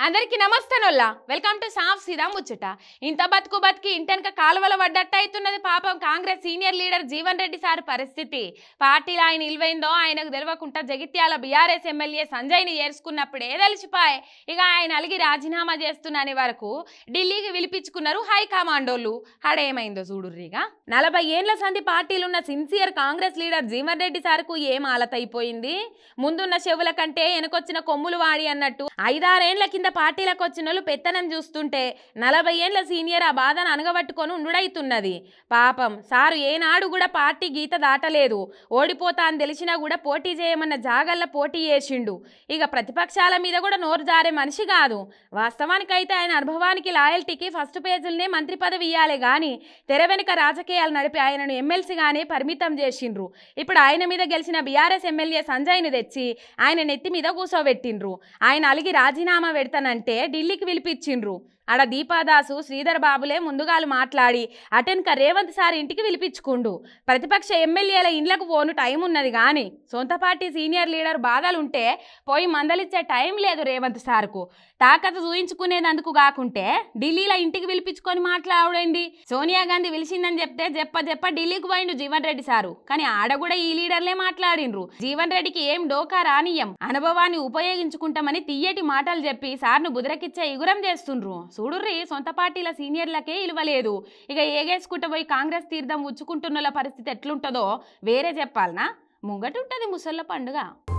అందరికీ నమస్తేనోల్లా welcome to సాఫ్ సీదా ముచ్చట. ఇంత బతుకు బతికి ఇంటెనక కాలువల పడ్డట్టు అవుతున్నది పాపం Congress senior leader Jeevan Reddy sir పరిస్థితి. పార్టీలో ఆయన నిల్వైందో ఆయనకు తెలియకుండా జగిత్యాల బీఆర్ఎస్ ఎమ్మెల్యే సంజయ్ని చేర్చుకున్నప్పుడే తెలిసిపాయే. ఇక ఆయన అలిగి రాజీనామా చేస్తున్నాని వరకు ఢిల్లీకి పిలిపించుకున్నారు హైకమాండోళ్ళు. ఆడేమైందో చూడుర్రిగా. 40 ఏళ్ల సంధి పార్టీలున్న సిన్సియర్ కాంగ్రెస్ లీడర్ జీవన్ రెడ్డి సార్కు ఏం ఆలతైపోయింది. ముందున్న చెవుల కంటే వెనకొచ్చిన కొమ్ములు వాడి అన్నట్టు 5-6 ఏళ్ల కింద పార్టీలకు వచ్చిన వాళ్ళు పెత్తనం చూస్తుంటే 40 ఏళ్ల సీనియర్ ఆ బాధను అనగబట్టుకొని ఉండుడైతున్నది. పాపం సారు ఏనాడు కూడా పార్టీ గీత దాటలేదు. ఓడిపోతా అని తెలిసినా కూడా పోటీ చేయమన్న జాగల్ల పోటీ చేసిండు. ఇక ప్రతిపక్షాల మీద కూడా నోరు జారే మనిషి కాదు. వాస్తవానికైతే ఆయన అనుభవానికి లాయల్టీకి ఫస్ట్ పేజీలనే మంత్రి పదవి ఇవ్వాలి కానీ తెర వెనుక రాజకీయాలు నడిపి ఆయనను ఎమ్మెల్సీగానే పరిమితం చేసిండ్రు. ఇప్పుడు ఆయన మీద గెలిచిన బీఆర్ఎస్ ఎమ్మెల్యే సంజయ్ని తెచ్చి ఆయన నెత్తి మీద కూసోబెట్టిండ్రు. ఆయన అలిగి రాజీనామా పెడతానంటే ఢిల్లీకి పిలిపించిండ్రు. ఆడ దీపాదాసు శ్రీధర్ బాబులే ముందుగాలు మాట్లాడి అటెన్క రేవంత్ సార్ ఇంటికి పిలిపించుకుండు. ప్రతిపక్ష ఎమ్మెల్యేల ఇండ్లకు పోను టైం ఉన్నది కానీ సొంత పార్టీ సీనియర్ లీడర్ బాధలుంటే పోయి మందలిచ్చే టైం లేదు రేవంత్ సార్కు. తాకత చూయించుకునేందుకు కాకుంటే ఢిల్లీలో ఇంటికి పిలిపించుకొని మాట్లాడండి. సోనియా గాంధీ పిలిచిందని చెప్తే చెప్ప ఢిల్లీకి పోయిండు జీవన్ రెడ్డి సారు. కానీ ఆడ కూడా ఈ లీడర్లే మాట్లాడిండ్రు. జీవన్ రెడ్డికి ఏం డోకా రానియం, అనుభవాన్ని ఉపయోగించుకుంటామని తియ్యటి మాటలు చెప్పి సార్ను బుదరకిచ్చే ఇగురం చేస్తుండ్రు. చూడుర్రి, సొంత పార్టీల సీనియర్లకే ఇలువలేదు. ఇక ఏగేసుకుంటూ పోయి కాంగ్రెస్ తీర్థం ఉచ్చుకుంటున్న పరిస్థితి ఎట్లుంటుందో వేరే చెప్పాలనా? ముంగటుంటది ముసళ్ళ పండుగ.